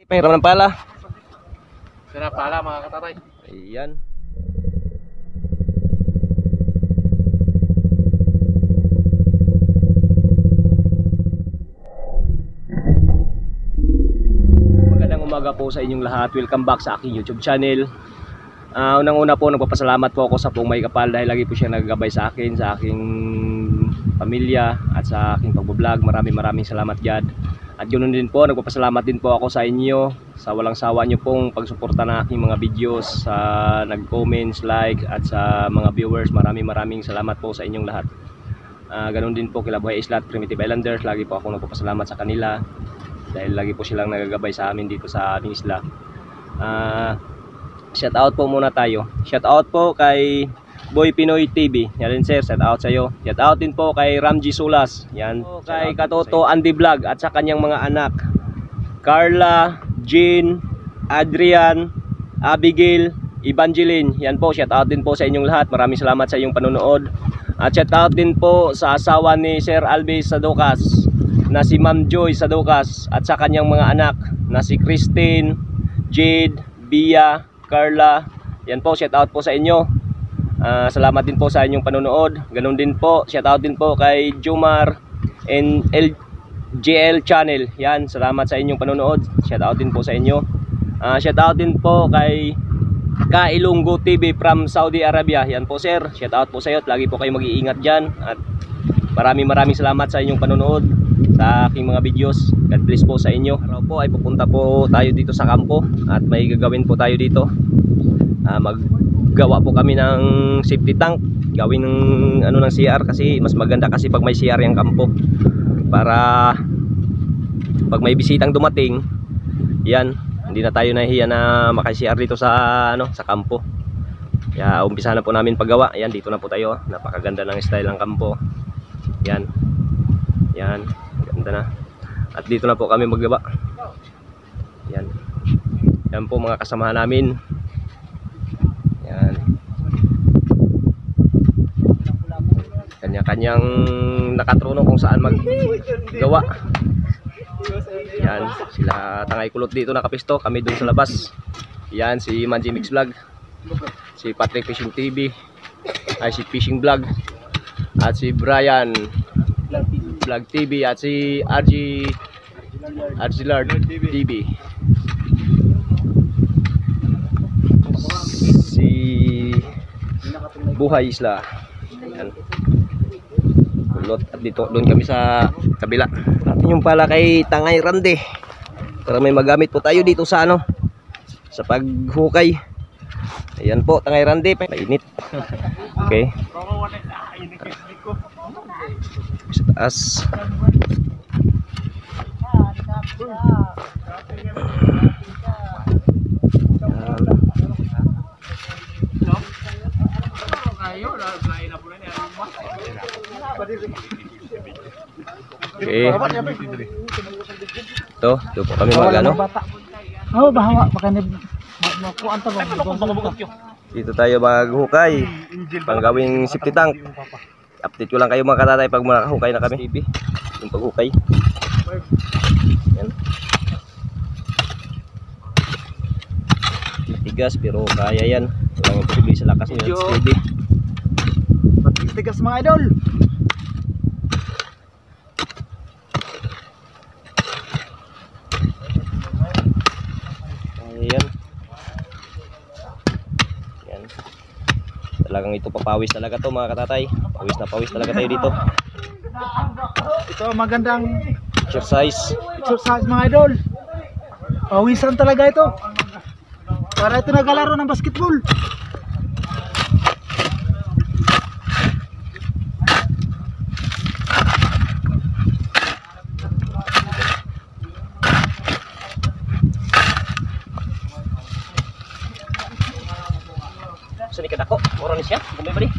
Pahiram ng pala. Sarap pala mga katatay. Ayan. Magandang umaga po sa inyong lahat. Welcome back sa aking YouTube channel. Unang-una po, nagpapasalamat po ako sa Pong May Kapal dahil lagi po siya nagagabay sa akin, sa aking pamilya at sa aking pagbablog. Maraming salamat dyan. At ganoon din po, nagpapasalamat din po ako sa inyo sa walang sawa nyo pong pagsuporta ng aking mga videos, sa nag-comments, like at sa mga viewers. Maraming salamat po sa inyong lahat. Ganoon din po kila Buhay Isla at Primitive Islanders. Lagi po ako nagpapasalamat sa kanila dahil lagi po silang nagagabay sa amin dito sa aming isla. Shout out po muna tayo. Shout out po kay Boy Pinoy TV. Yan sir, shout out sa iyo. Shout out din po kay Ramji Sulas. Yan. Kay Katoto Andy Vlog at sa kanyang mga anak. Carla, Jean, Adrian, Abigail, Evangeline. Yan po, shout out din po sa inyong lahat. Maraming salamat sa iyong panonood. At shout out din po sa asawa ni Sir Alvis Saducas na si Ma'am Joy Saducas at sa kanyang mga anak na si Christine, Jade, Bia, Carla. Yan po, shout out po sa inyo. Salamat din po sa inyong panonood. Ganun din po, shout out din po kay Jumar and LGL channel. Yan, salamat sa inyong panonood. Shout out din po sa inyo. Shout out din po kay Kailunggo TV from Saudi Arabia. Yan po sir, shout out po sa iyo. Lagi po kayo mag-iingat dyan. At maraming salamat sa inyong panonood sa aking mga videos. God bless po sa inyo. Araw po ay pupunta po tayo dito sa kampo at may gagawin po tayo dito. Maggawa po kami ng safety tank, gawin ng ng CR kasi mas maganda kasi pag may CR yung kampo para pag may bisitang dumating, yan, hindi na tayo nahihiya na maka-CR dito sa sa kampo. Kaya umpisa na po namin paggawa. Yan, dito na po tayo. Napakaganda ng style ng kampo. Yan. Yan, ganda na. At dito na po kami maggawa. Yan. Yan po mga kasamahan namin. Yan. Kanya-kanyang nakatruno kung saan maggawa. Yan, sila Tangay Kulot dito nakapisto, kami dun sa labas. Yan, si Manji Mix Vlog, si Patrick Fishing TV, ay si Fishing Vlog, at si Brian Vlog TV, at si RG Lord TV, si Buhay Isla. Yan. At dito, doon kami sa kabila. At yung pala kay Tangay Rande para may magamit po tayo dito sa sa paghukay. Ayan po, Tangay Rande, mainit. Okay. Sa taas. Okay. Ito po kami mag-ano. Oh, bahawa makanib. Dito tayo maghukay. Panggawing safety tank. Update ko lang kayo mga katatay pag makahukay na kami. Yung paghukay. Yan. Matigas pero kaya yan. Walang imposible sa lakas nyo. Steady. Matigas mga idol. Ayan. Yan. Talagang ito papawis talaga to mga katatay. Pawis na pawis talaga tayo dito. Ito magandang Exercise mga idol. Pawisan talaga ito. Para ito nagalaro ng basketball. Sini kadako, oro ni siya. Kumay ba di?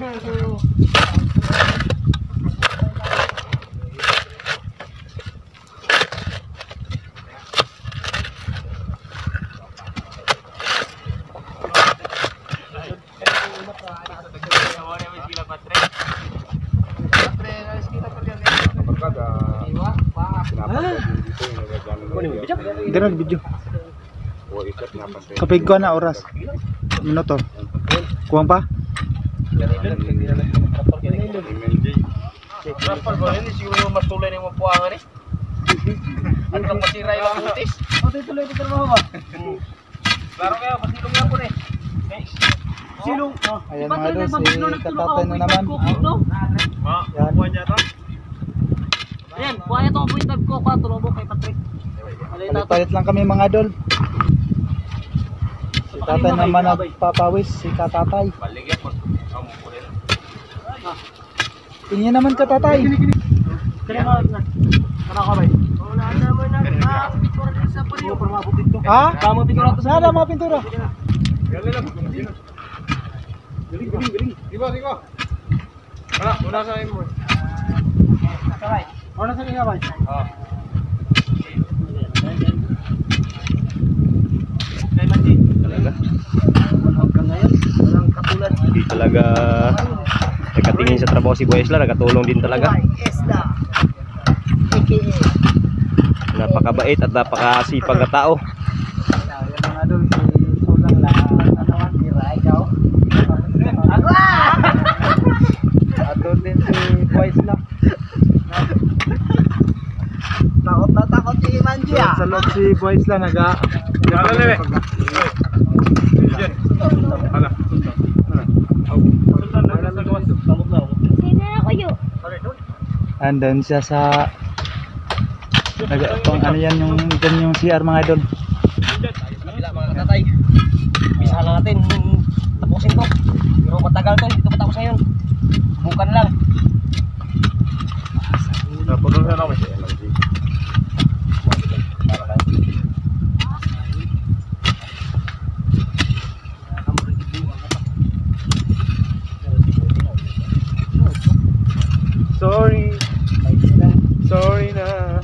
Hindi na video. Kapag ko na oras. Minuto. Kuwang pa? Rapal ba ini siguro mas tulay ning mapuangan ni. Ano lang masiray lang butis. Tuloy dito trabaho ba? Klaro kayo, pasilong nga po ni. Silong. Ayan mga idol, si Katatay na naman. Yan. Buwan niya to. Ayan, buhaya to po yung ko 4 lobo kay Patrick. Palit lang kami mga idol. Si Tatay naman nagpapawis, si Katatay. Baligyan po. Amo po rin. Tingin naman Katatay. Kana ka ba? Wala naman na picture sa pariyo para mabot dito. Ha? Tama picture to. Nada mga pintura. Galing lang. Galing. Diba. Wala, una sa imo. Sakay. Ano sa kanya ba? Ah. Kay Manji. Talaga. Hanggang ngayon, walang katulad. Hindi talaga nagkatingin sa trabaho si Boy Isla, nagkatulong din talaga. Isda. AKA. Napakabait at napakasipag na tao. Ayan mga idol, si Sulang naman, si Raikaw. At doon din si Boys lang. Takot si Manji Sa loob si Boys lang naga. Wala lebe. Hala. And then siya sa kung ano yan yung dyan yung CR mga idol. Kabila mga katatay. Bisa lang natin tapusin to. Pero matagal to, hindi to matapos ngayon. Bukan lang. Puno na naman. Sorry na.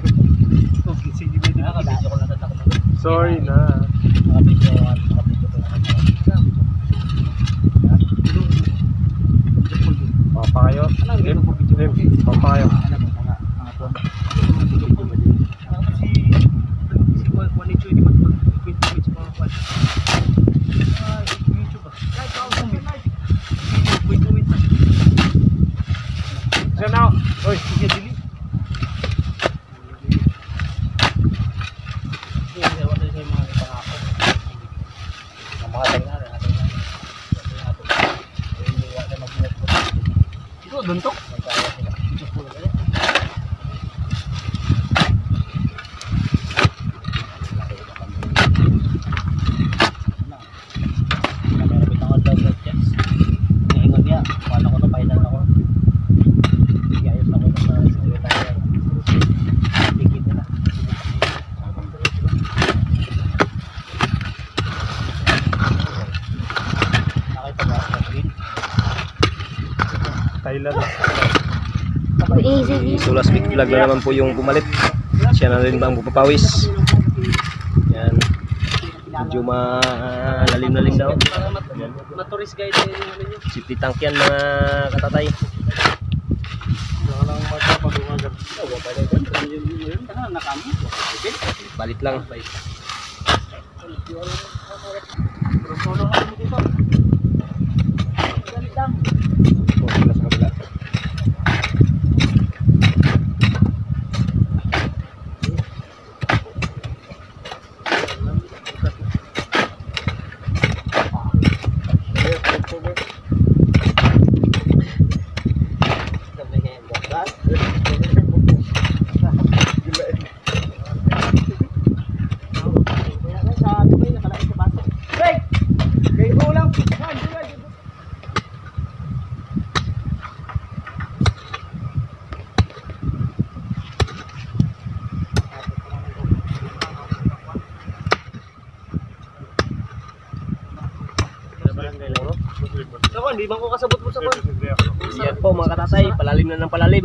Sorry na. Papa kayo. Papa kayo. So now, oy, sige dili. Ito duntok. Thailand. So last week vlog na naman po yung pumalit. Siya na rin ba ang pupapawis. Yan. Medyo malalim daw. Yan. Maturis guide yung ano nyo. Safety tank yan mga katatay. Balit lang. Oh, sila sa kabila. Ako, hindi bang ko kasabot mo sa kon? Yan po mga katatay, palalim na ng palalim.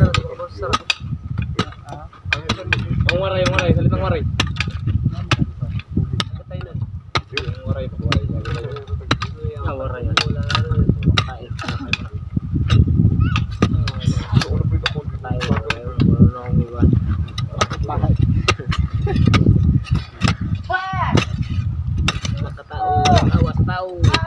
Ang waray, salitang waray. Awas tao.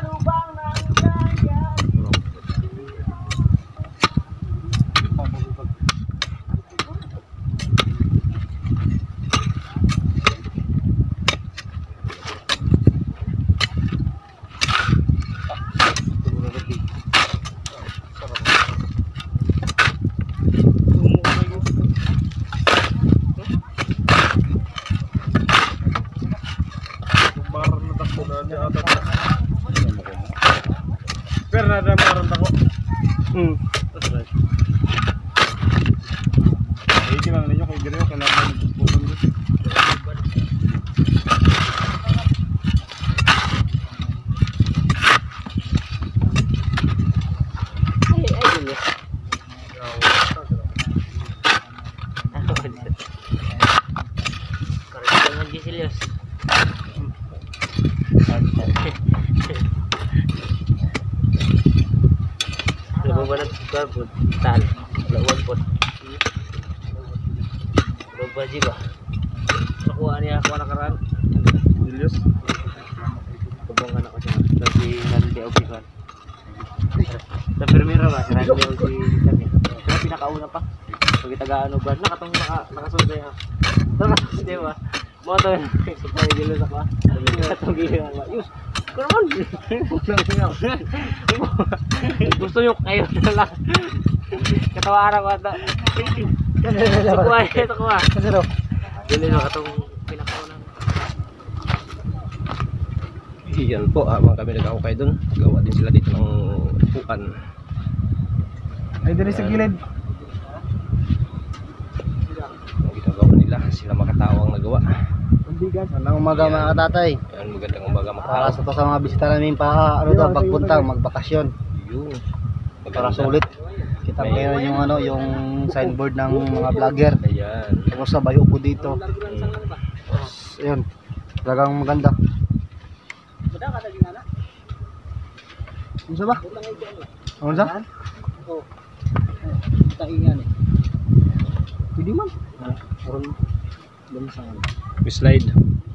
Pero nada maron ako. Eh, kinang ninyo kay Giro, kailangan pupunta dito. Tal, lawan po. Babaji ba? Nakuha niya ako nakaraan. Julius. Kubongan ako siya. Tapi nanti opikan. Sa primero ba? Nanti opi kami. Pero pinakauna pa. Pag itagaan ba? Nakatong nakasunod ya. Di ba? Mo to supply Julius ako. Katong gila. Yus. Kurang. Gusto nyo kayo na lang. Katawaran ko ata. Sukuha, sukuha. Kasero. Dili na katong pinakauna. Yan po, mga kami nag-aukay dun. Gawa din sila dito ng upuan. Ay, dali sa gilid. Ang ginagawa nila, sila makatao ang nagawa. Anong umaga mga katatay? Yan, magandang umaga Para makatao. sa mga bisita namin pa ano daw pagpunta, magbakasyon. Yun. Para Maganda. sulit. Kita meron yung ano, yung signboard ng mga vlogger. Ayan. Tapos sabay upo dito. Ayun. Talagang maganda. Ano ba? Ano sa? Oh. Taingan eh. Pwede man. Karon dun sa We slide.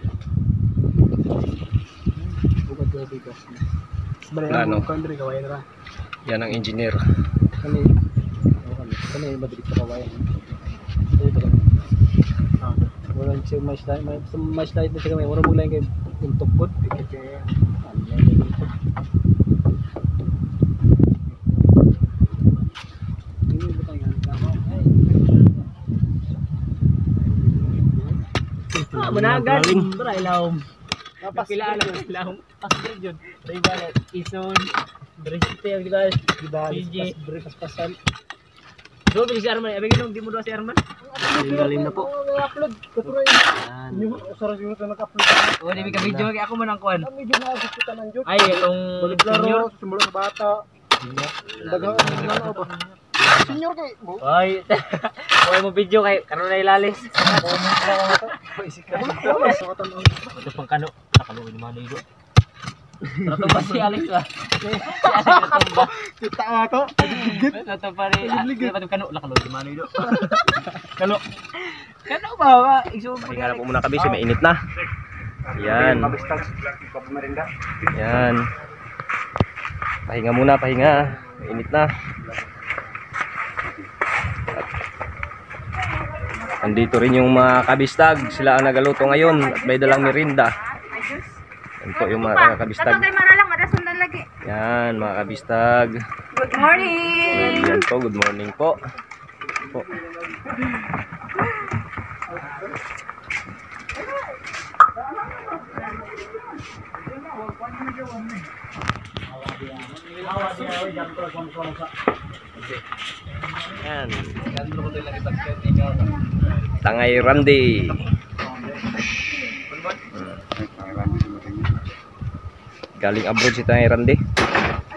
bukod ko dito. Plano. Country kawayan ra. Yan ang engineer. Kani. Kani madrid pa kawayan. Dito ka. Ah, wala siya may slide na siya may mura mo lang kay untuk bot kay Managan, bra ilaw. Pila na ilaw. Passport jud. Dai balat ison. Dresite ang guys. PJ paspasan. Do bi si Arman, abi ginong di mo do si Arman. Galing na po. Upload ko tuloy. Yung usara yung nag-upload. O di mi ka video kay ako man ang kuan. Medyo na kita nang jud. Ay itong senior. Simula sa bata. Dagang ano ba? Senior kay. Ay. Oy mo video kay karon na ilalis. Ito pang kano. Nakalo ni Manay do. Trato ba si Alex ba? Si Alex ba? Kita ato. Trato pa rin. Ano kano nakalo ni Manay do. Kano. Kano ba? Pahinga na po muna kami, mainit na. Yan. Yan. Pahinga muna, pahinga. Mainit na. Andito rin yung mga kabistag. Sila ang nagaluto ngayon at may dalang merinda. Yan po yung mga kabistag. Yan, mga kabistag. Good morning! Yan po, good morning po. Po. Yan. Tangay Randy. Galing abroad si Tangay Randy.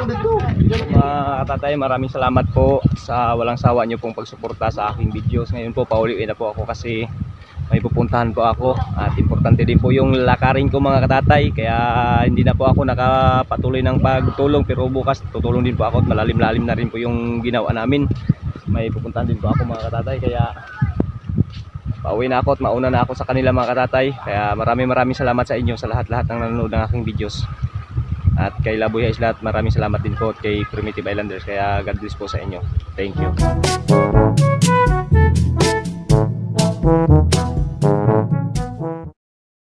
Mga katatay, maraming salamat po sa walang sawa nyo pong pagsuporta sa aking videos. Ngayon po, pauliin na po ako kasi may pupuntahan po ako. At importante din po yung lakarin ko mga katatay. Kaya hindi na po ako nakapatuloy ng pagtulong. Pero bukas tutulong din po ako at malalim-lalim na rin po yung ginawa namin. May pupuntahan din po ako mga katatay. Kaya pauwi na ako at mauna na ako sa kanila mga katatay. Kaya maraming salamat sa inyo, sa lahat-lahat ng nanonood ng aking videos. At kay Labuya Islat, maraming salamat din po at kay Primitive Islanders. Kaya God bless po sa inyo. Thank you.